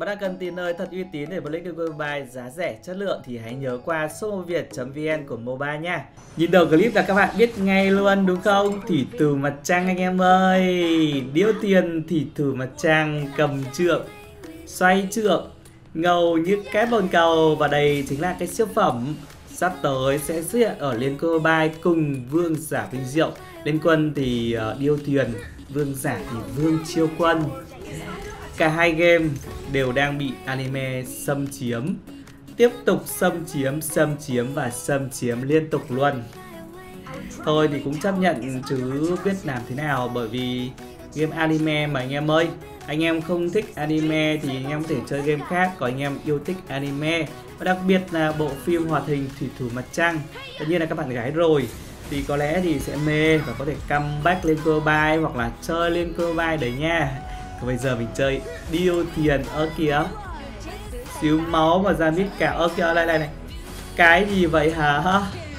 Bạn đang cần tìm nơi thật uy tín để Blink được mobile giá rẻ chất lượng thì hãy nhớ qua shopmoviet.vn của mobile nha. Nhìn đầu clip là các bạn biết ngay luôn đúng không? Thủy thủ mặt trăng anh em ơi. Điêu tiền thủy thủ mặt trăng cầm trượng, xoay trượng, ngầu như cái bồn cầu. Và đây chính là cái siêu phẩm sắp tới sẽ xuất hiện ở Liên Quân Mobile cùng Vương Giả Vinh Diệu. Liên Quân thì điêu thuyền, Vương Giả thì Vương Chiêu Quân. Cả hai game đều đang bị anime xâm chiếm, tiếp tục xâm chiếm và xâm chiếm liên tục luôn. Thôi thì cũng chấp nhận chứ biết làm thế nào, bởi vì game anime mà anh em ơi. Anh em không thích anime thì anh em có thể chơi game khác, còn anh em yêu thích anime và đặc biệt là bộ phim hoạt hình Thủy thủ mặt trăng, tất nhiên là các bạn gái rồi thì có lẽ thì sẽ mê và có thể comeback lên Liên Mobile hoặc là chơi Liên Mobile đấy nha. Còn bây giờ mình chơi điêu tiền ơ kìa, xíu máu mà ra mít cả ơ kìa, đây này, cái gì vậy hả?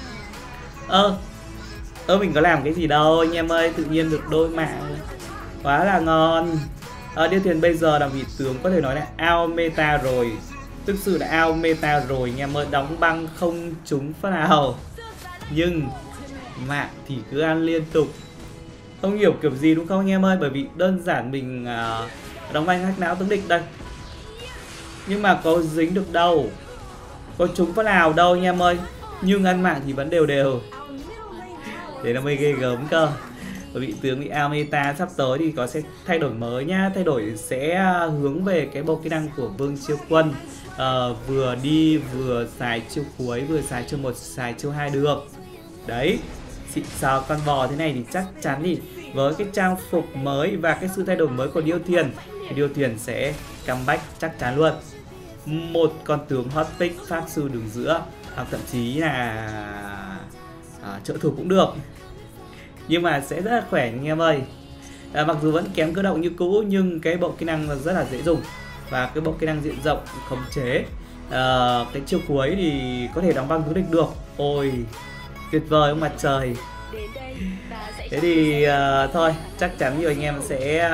Mình có làm cái gì đâu anh em ơi, tự nhiên được đôi mạng quá là ngon. Điêu tiền bây giờ là vị tướng có thể nói là out meta rồi, thực sự là out meta rồi anh em ơi, đóng băng không trúng phát nào nhưng mạng thì cứ ăn liên tục. Không hiểu kiểu gì đúng không anh em ơi, bởi vì đơn giản mình đóng băng hack não tướng địch đây nhưng mà có dính được đâu, có trúng phát nào đâu anh em ơi, nhưng ăn mạng thì vẫn đều đều. Thế là mới ghê gớm cơ. Bởi vì tướng bị out meta sắp tới thì có sẽ thay đổi mới nhá, thay đổi sẽ hướng về cái bộ kỹ năng của Vương Chiêu Quân, vừa đi vừa xài chiêu cuối, vừa xài chiêu 1 xài chiêu 2 được. Đấy, xịn sò con bò thế này thì chắc chắn thì với cái trang phục mới và cái sự thay đổi mới của điêu thuyền thì điêu thuyền sẽ comeback chắc chắn luôn. Một con tướng hot pick pháp sư đường giữa, hoặc thậm chí là trợ thủ cũng được, nhưng mà sẽ rất là khỏe anh em ơi. Mặc dù vẫn kém cơ động như cũ nhưng cái bộ kỹ năng rất là dễ dùng và cái bộ kỹ năng diện rộng khống chế, cái chiêu cuối thì có thể đóng băng tướng địch được. Ôi tuyệt vời ông mặt trời. Thế thì thôi chắc chắn nhiều anh em sẽ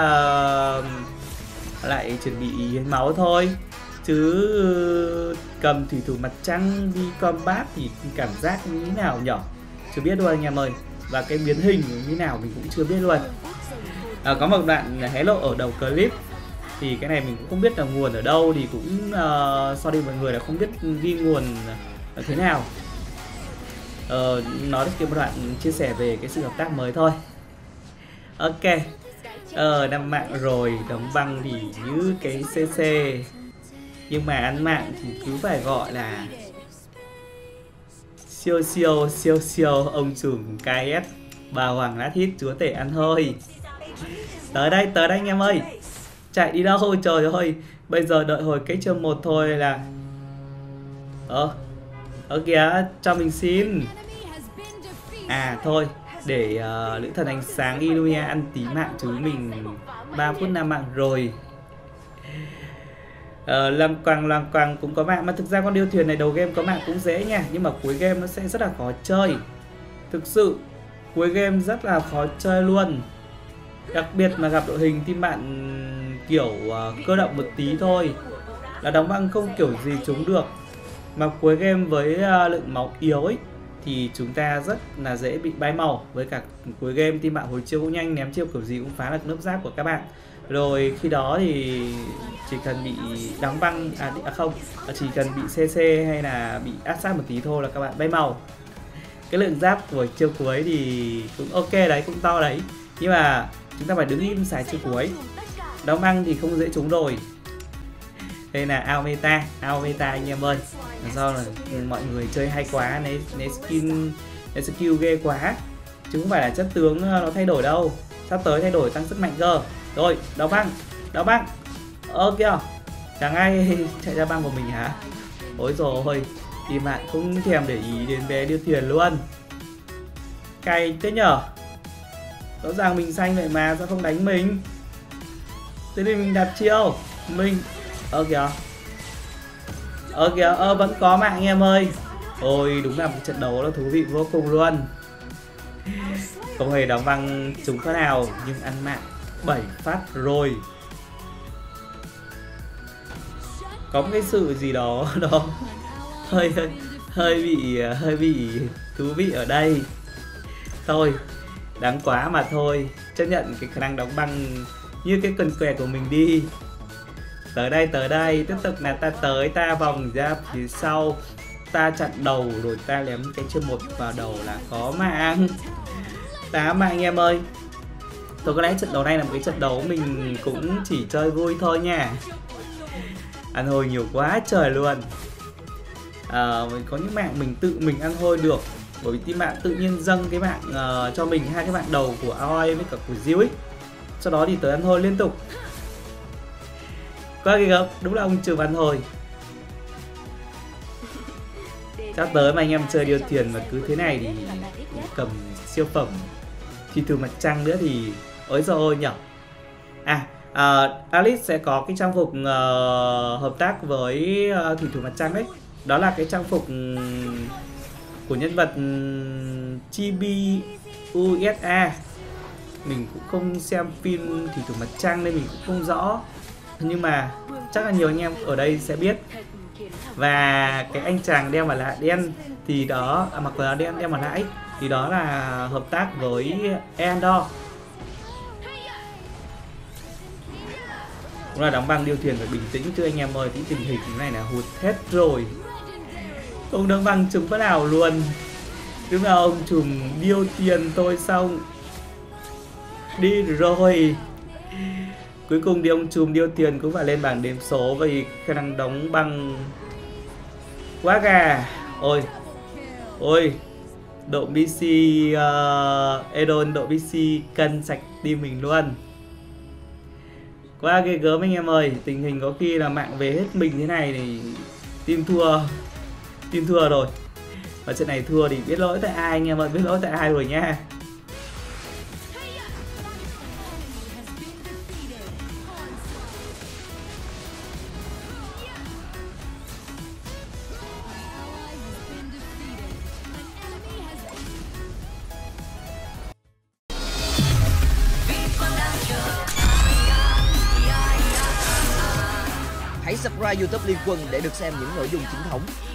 lại chuẩn bị hiến máu thôi, chứ cầm thủy thủ mặt trăng đi combat thì cảm giác như thế nào nhở, chưa biết luôn anh em ơi. Và cái biến hình như nào mình cũng chưa biết luôn. Có một đoạn hé lộ ở đầu clip thì cái này mình cũng không biết là nguồn ở đâu, thì cũng sorry mọi người là không biết ghi nguồn thế nào. Nói được một đoạn chia sẻ về cái sự hợp tác mới thôi. Ok, 5 mạng rồi, đóng băng thì như cái CC, nhưng mà ăn mạng thì cứ phải gọi là siêu ông trùm KS bà hoàng lát hít chúa tể ăn hơi. Tới đây anh em ơi, chạy đi đâu trời ơi. Bây giờ đợi hồi cái chương 1 thôi là kìa, cho mình xin. Thôi để lữ thần ánh sáng Illumia ăn tí mạng chứ mình 3 phút 5 mạng rồi. Loang quang cũng có mạng, mà thực ra con điêu thuyền này đầu game có mạng cũng dễ nha, nhưng mà cuối game nó sẽ rất là khó chơi. Thực sự cuối game rất là khó chơi luôn, đặc biệt mà gặp đội hình team bạn kiểu cơ động một tí thôi là đóng băng không kiểu gì trúng được. Mà cuối game với lượng máu yếu ấy thì chúng ta rất là dễ bị bay màu. Với cả cuối game team bạn hồi chiêu cũng nhanh, ném chiêu kiểu gì cũng phá được lớp giáp của các bạn. Rồi khi đó thì chỉ cần bị đóng băng, chỉ cần bị CC hay là bị áp sát một tí thôi là các bạn bay màu. Cái lượng giáp của chiêu cuối thì cũng ok đấy, cũng to đấy, nhưng mà chúng ta phải đứng im xài chiêu cuối, đóng băng thì không dễ trúng rồi. Đây là out meta anh em ơi, do là mọi người chơi hay quá, lấy skill ghê quá, chứ không phải là chất tướng nó thay đổi đâu. Sắp tới thay đổi tăng sức mạnh cơ. Rồi đóng băng kìa, chẳng ai chạy ra băng của mình hả? Ôi rồi thì bạn không thèm để ý đến bé điêu thuyền luôn, cay thế nhở. Rõ ràng mình xanh vậy mà sao không đánh mình? Thế thì mình đặt chiêu mình kìa, vẫn có mạng anh em ơi. Ôi đúng là một trận đấu nó thú vị vô cùng luôn, không hề đóng băng trúng phát nào nhưng ăn mạng 7 phát rồi. có một cái sự gì đó đó hơi hơi bị thú vị ở đây. Thôi đáng quá mà thôi, chấp nhận cái khả năng đóng băng như cái cần quẹt của mình đi. Tới đây tiếp tục là ta tới, ta vòng ra phía sau, ta chặn đầu rồi ta ném cái chân một vào đầu là có mạng. 8 mạng anh em ơi. Tôi có lẽ trận đấu này là một cái trận đấu mình cũng chỉ chơi vui thôi nha. Ăn hôi nhiều quá trời luôn. Mình có những mạng mình tự mình ăn hôi được, bởi vì team bạn tự nhiên dâng cái mạng cho mình hai cái mạng đầu của Aoi với cả của Diêu ấy. Sau đó thì tới ăn hôi liên tục. Quá ghê gớm, đúng là ông Trường ăn hôi. Sắp tới mà anh em chơi điêu thuyền mà cứ thế này thì cầm siêu phẩm thì từ mặt trăng nữa thì ối giời ơi nhở. Alice sẽ có cái trang phục hợp tác với thủy thủ mặt trăng đấy. Đó là cái trang phục của nhân vật Chibi USA. Mình cũng không xem phim thủy thủ mặt trăng nên mình cũng không rõ, nhưng mà chắc là nhiều anh em ở đây sẽ biết. Và cái anh chàng đeo mặt nạ đen thì đó, mặc quần áo đen đeo mặt nạ ấy, thì đó là hợp tác với Andor. Cũng là đóng băng điêu thuyền phải bình tĩnh chứ anh em ơi, cái tình hình này là hụt hết rồi. Không đóng băng chúng có nào luôn. Đúng là ông trùm điêu tiền tôi xong đi rồi. Cuối cùng thì ông trùm điêu tiền cũng phải lên bảng đếm số vì khả năng đóng băng quá gà. Ôi độ BC Edon độ BC cân sạch team mình luôn. Quá ghê gớm anh em ơi. Tình hình có khi là mạng về hết mình thế này thì team thua rồi. Và trận này thua thì biết lỗi tại ai anh em ơi, biết lỗi tại ai rồi nha. Hãy subscribe YouTube Liên Quân để được xem những nội dung chính thống.